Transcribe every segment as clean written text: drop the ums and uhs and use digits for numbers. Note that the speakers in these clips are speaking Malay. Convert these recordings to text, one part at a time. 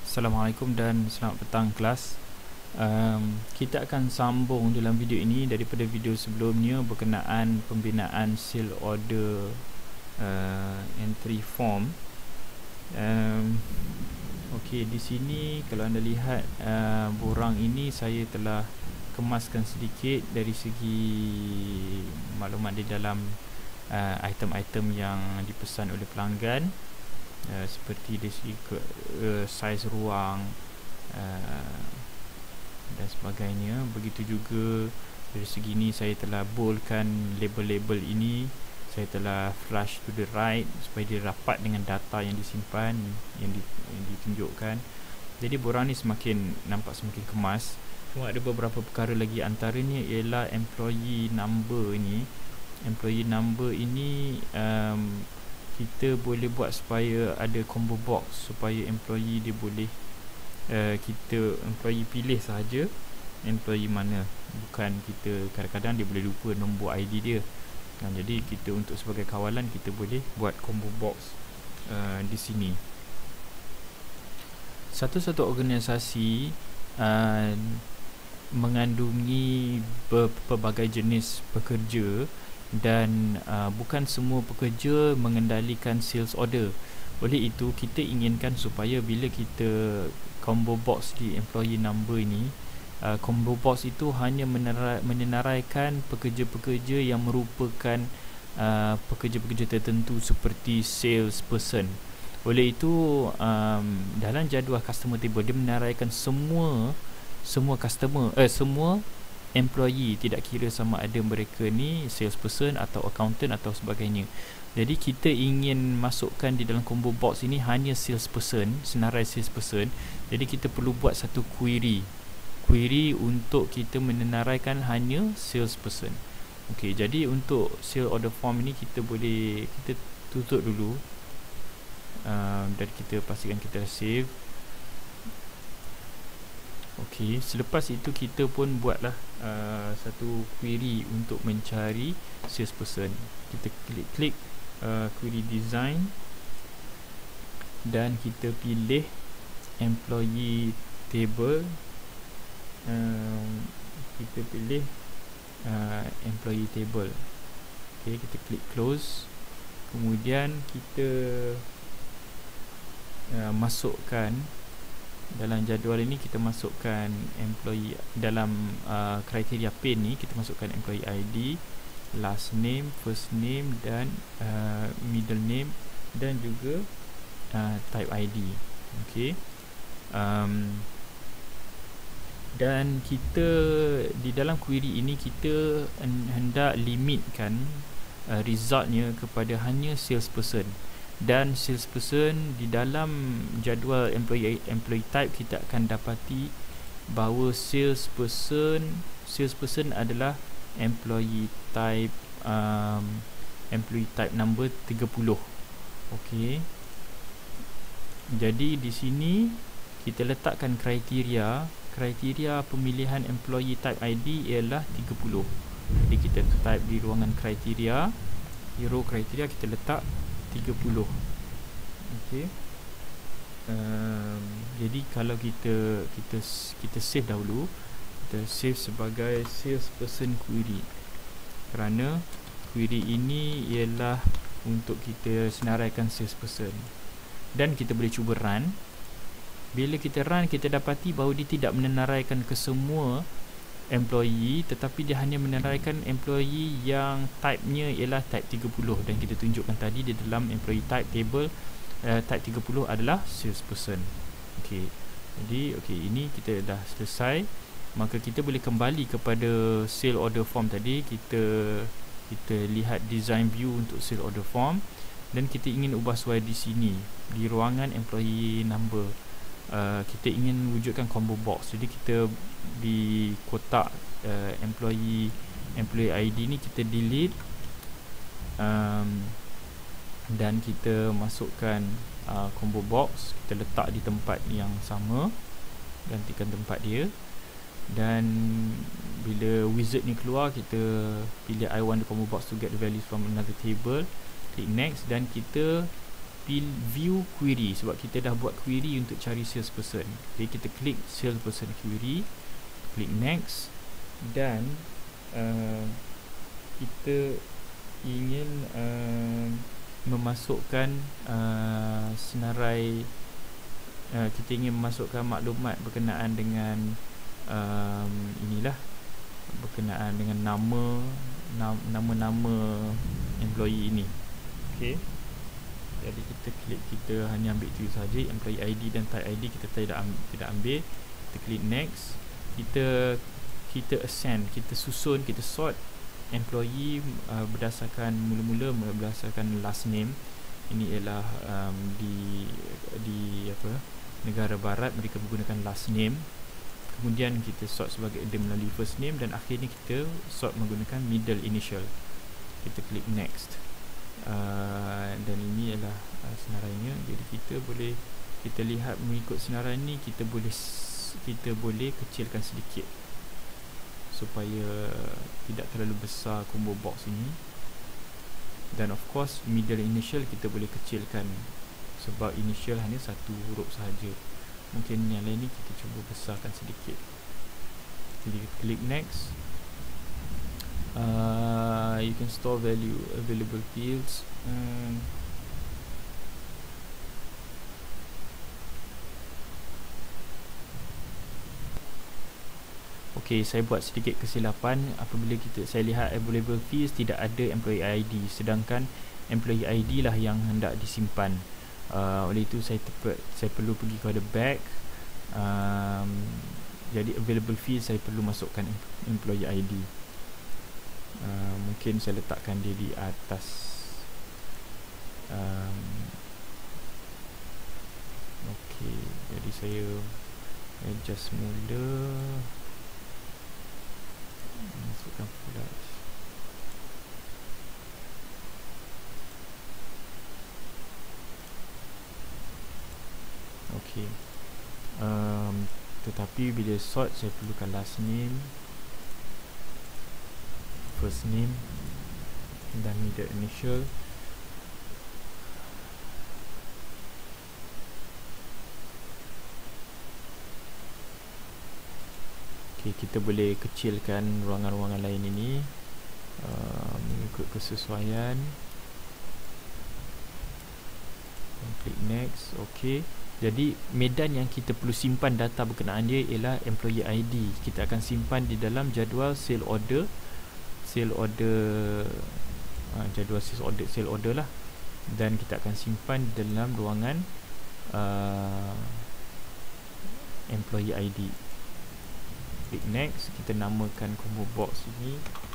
Assalamualaikum dan selamat petang kelas. Kita akan sambung dalam video ini daripada video sebelumnya berkenaan pembinaan sale order entry form. Okey, di sini kalau anda lihat borang ini saya telah kemaskan sedikit dari segi maklumat di dalam item-item yang dipesan oleh pelanggan. Seperti dari segi saiz ruang dan sebagainya. Begitu juga dari segi ni saya telah boldkan label-label ini, saya telah flush to the right supaya dia rapat dengan data yang disimpan, yang ditunjukkan. Jadi borang ni nampak semakin kemas. Cuma ada beberapa perkara lagi, antaranya ialah employee number ini. Employee number ini kita boleh buat supaya ada combo box supaya employee dia boleh employee pilih sahaja employee mana, bukan kita kadang-kadang dia boleh lupa nombor ID dia. Jadi kita untuk sebagai kawalan kita boleh buat combo box di sini. Satu-satu organisasi mengandungi pelbagai jenis pekerja dan bukan semua pekerja mengendalikan sales order. Oleh itu kita inginkan supaya bila kita combo box di employee number ini, combo box itu hanya menenaraikan pekerja-pekerja yang merupakan pekerja-pekerja tertentu seperti sales person. Oleh itu dalam jadual customer table dia menenaraikan semua customer, semua employee, tidak kira sama ada mereka ni salesperson atau accountant atau sebagainya. Jadi kita ingin masukkan di dalam combo box ini hanya salesperson, senarai salesperson. Jadi kita perlu buat satu query untuk kita menenaraikan hanya salesperson. Okey, jadi untuk sale order form ini kita tutup dulu dan kita pastikan kita save. Okey, selepas itu kita pun buatlah satu query untuk mencari salesperson. Kita klik query design dan kita pilih employee table. Kita pilih employee table. Okey, kita klik close. Kemudian kita masukkan dalam jadual ini, kita masukkan employee dalam kriteria pane ni, kita masukkan employee ID, last name, first name dan middle name dan juga type ID. Okey. Dan kita di dalam query ini kita hendak limitkan resultnya kepada hanya salesperson. Dan salesperson di dalam jadual employee type kita akan dapati bahawa salesperson adalah employee type number 30. Okey. Jadi di sini kita letakkan kriteria pemilihan employee type ID ialah 30. Jadi kita type di ruangan kriteria, row kriteria, kita letak 30. Okey. Jadi kalau kita save dahulu, kita save sebagai salesperson query, kerana query ini ialah untuk kita senaraikan salesperson. Dan kita boleh cuba run. Bila kita run, kita dapati bahawa dia tidak menenaraikan ke semua employee, tetapi dia hanya menenaraikan employee yang type-nya ialah type 30, dan kita tunjukkan tadi di dalam employee type table type 30 adalah salesperson. Okey. Jadi ini kita dah selesai. Maka kita boleh kembali kepada sale order form tadi. Kita lihat design view untuk sale order form dan kita ingin ubah suai di sini di ruangan employee number. Kita ingin wujudkan combo box. Jadi kita di kotak employee ID ni kita delete dan kita masukkan combo box. Kita letak di tempat yang sama, gantikan tempat dia. Dan bila wizard ni keluar, kita pilih I want the combo box to get the values from another table. Klik next dan kita view query, sebab kita dah buat query untuk cari salesperson. Jadi kita klik salesperson query, klik next, dan kita ingin memasukkan senarai, kita ingin memasukkan maklumat berkenaan dengan inilah, berkenaan dengan nama-nama employee ini. Okey. Jadi kita klik, kita hanya ambil itu saja, employee ID dan type ID kita tidak ambil. Kita klik next. Kita assign, kita susun, kita sort employee berdasarkan mula-mula berdasarkan last name. Ini ialah di negara barat mereka menggunakan last name. Kemudian kita sort sebagai dia melalui first name, dan akhirnya kita sort menggunakan middle initial. Kita klik next. Dan ini adalah senarainya. Jadi kita lihat mengikut senarai ni, kita boleh kecilkan sedikit supaya tidak terlalu besar combo box ini. Dan of course middle initial kita boleh kecilkan, sebab initial hanya satu huruf sahaja. Mungkin yang lain ni kita cuba besarkan sedikit. Jadi klik next. You can store available fields. Okay, saya buat sedikit kesilapan apabila saya lihat available fields tidak ada employee ID, sedangkan employee ID lah yang hendak disimpan. Oleh itu saya perlu pergi kepada back. Jadi available fields saya perlu masukkan employee ID. Mungkin saya letakkan dia di atas. Okay, jadi saya adjust mula, masukkan flash. Okay. Tetapi bila sort saya perlukan last name, first name dan middle initial. Okay, kita boleh kecilkan ruangan-ruangan lain ini mengikut kesesuaian. Klik next. Okay. Jadi medan yang kita perlu simpan data berkenaan dia ialah employee ID. Kita akan simpan di dalam jadual sale order, jadual sale order lah. Dan kita akan simpan dalam ruangan employee ID. Klik next. Kita namakan combo box ini,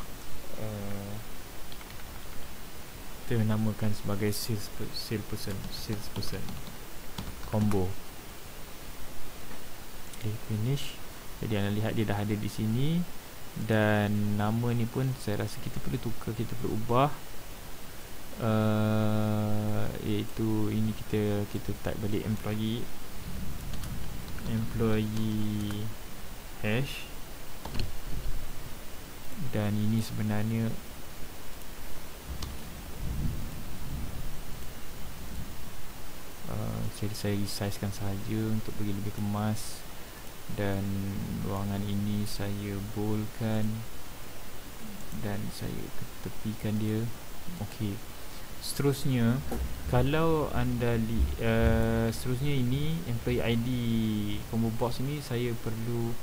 kita namakan sebagai salesperson combo. Okay, finish. Jadi anda lihat dia dah ada di sini, dan nama ni pun saya rasa kita perlu tukar, kita perlu ubah, iaitu ini kita type balik employee hash, dan ini sebenarnya jadi saya resizekan sahaja untuk bagi lebih kemas, dan ruangan ini saya boldkan dan saya tepikan dia. Okey. Seterusnya, kalau anda seterusnya ini employee ID combo box ini saya perlu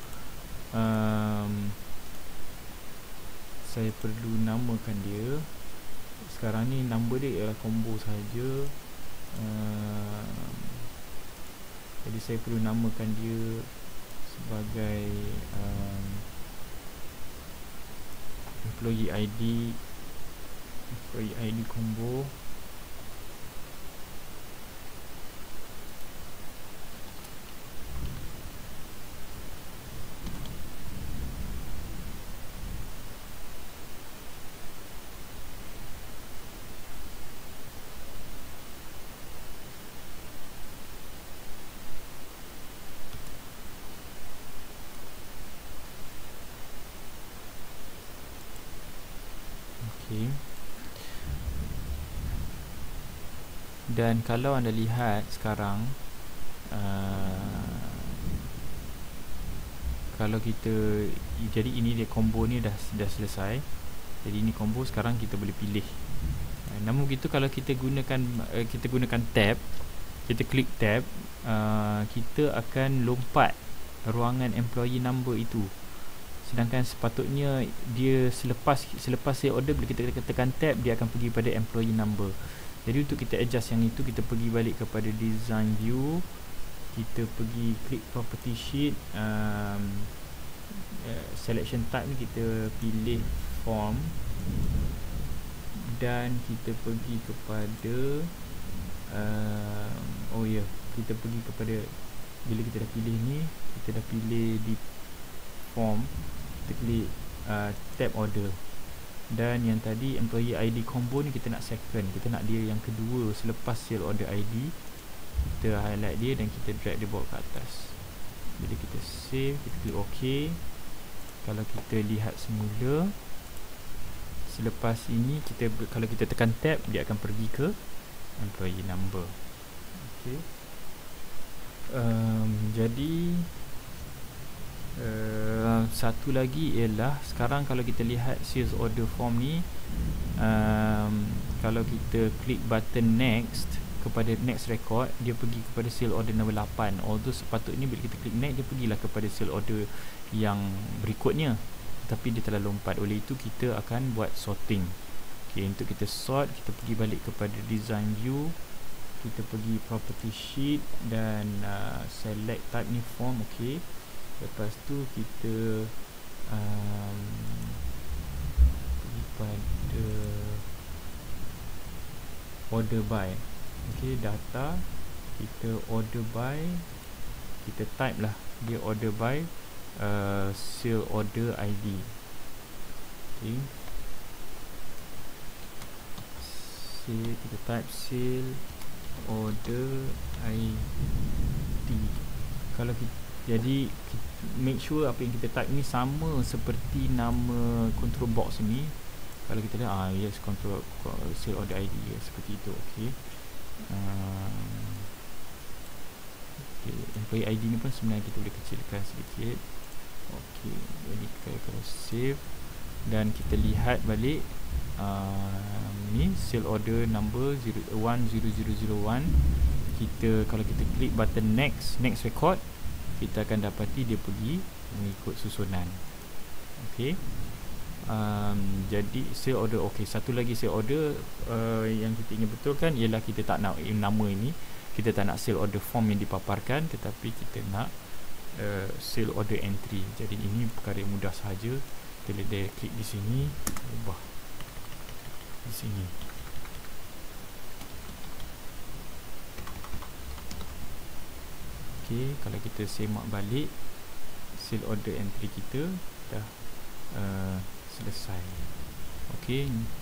namakan dia. Sekarang ni number dia ialah combo saja. Jadi saya perlu namakan dia sebagai employee ID combo. Okay. Dan kalau anda lihat sekarang, kalau kita, jadi ini dia combo ni dah selesai. Jadi ini combo, sekarang kita boleh pilih. Namun begitu kalau kita gunakan tab, kita klik tab, kita akan lompat ruangan employee number itu. Sedangkan sepatutnya dia selepas sale order, bila kita tekan tab, dia akan pergi pada employee number. Jadi untuk kita adjust yang itu, kita pergi balik kepada design view, kita pergi klik property sheet, selection type ni kita pilih form, dan kita pergi kepada kita pergi kepada, bila kita dah pilih ni, kita dah pilih di form, kita klik tab order. Dan yang tadi employee ID combo ni kita nak second, kita nak dia yang kedua selepas sale order ID. Kita highlight dia dan kita drag dia bawa ke atas. Bila kita save, kita klik OK. Kalau kita lihat semula, selepas ini kalau kita tekan tab, dia akan pergi ke employee number. Okay. Jadi satu lagi ialah, sekarang kalau kita lihat sales order form ni, kalau kita klik button next kepada next record, dia pergi kepada sale order number 8. Although sepatutnya bila kita klik next, dia pergilah kepada sale order yang berikutnya, tapi dia telah lompat. Oleh itu kita akan buat sorting. Okay, untuk kita sort, kita pergi balik kepada design view, kita pergi property sheet dan select type ni form. Okay, lepas tu kita pergi pada order by. Okay, data, kita order by, kita type lah dia order by sale order ID. Okay, kita type sale order ID. Kalau kita, jadi make sure apa yang kita type ni sama seperti nama control box ni. Kalau kita lihat, yes, control sale order ID, yes, seperti itu. Okay. Okay, employee ID ni pun sebenarnya kita boleh kecilkan sedikit. Okay, jadi kalau save dan kita lihat balik, ni sale order number 10001. Kita, kalau kita klik button next record, kita akan dapati dia pergi mengikut susunan. Okay. Jadi sale order, okay, satu lagi sale order yang kita ingin betulkan ialah kita tak nak nama ini, kita tak nak sale order form yang dipaparkan, tetapi kita nak sale order entry. Jadi ini perkara yang mudah sahaja. Kita klik di sini, ubah di sini. Okay, kalau kita semak balik, sale order entry kita dah selesai. Okay,